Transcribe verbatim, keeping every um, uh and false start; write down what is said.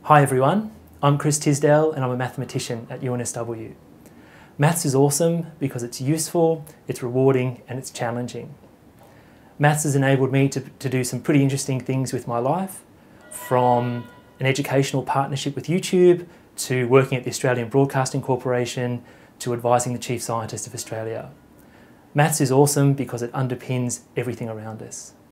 Hi everyone, I'm Chris Tisdell and I'm a mathematician at U N S W. Maths is awesome because it's useful, it's rewarding and it's challenging. Maths has enabled me to, to do some pretty interesting things with my life, from an educational partnership with YouTube, to working at the Australian Broadcasting Corporation, to advising the Chief Scientist of Australia. Maths is awesome because it underpins everything around us.